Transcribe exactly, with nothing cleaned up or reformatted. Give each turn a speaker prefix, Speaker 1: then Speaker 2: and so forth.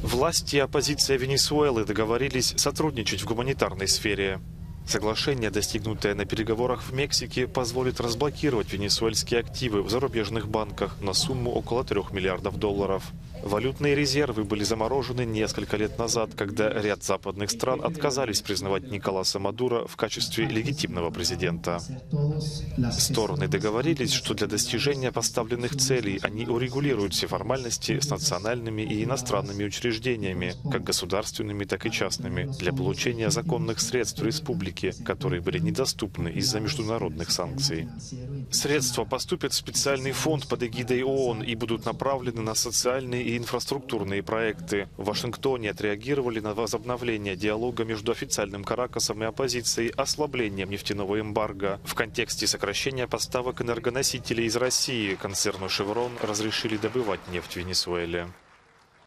Speaker 1: Власти и оппозиция Венесуэлы договорились сотрудничать в гуманитарной сфере. Соглашение, достигнутое на переговорах в Мексике, позволит разблокировать венесуэльские активы в зарубежных банках на сумму около трех миллиардов долларов. Валютные резервы были заморожены несколько лет назад, когда ряд западных стран отказались признавать Николаса Мадуро в качестве легитимного президента. Стороны договорились, что для достижения поставленных целей они урегулируют все формальности с национальными и иностранными учреждениями, как государственными, так и частными, для получения законных средств республики, которые были недоступны из-за международных санкций. Средства поступят в специальный фонд под эгидой ООН и будут направлены на социальные и инфраструктурные проекты. В Вашингтоне отреагировали на возобновление диалога между официальным Каракасом и оппозицией ослаблением нефтяного эмбарго. В контексте сокращения поставок энергоносителей из России концерну «Шеврон» разрешили добывать нефть в Венесуэле.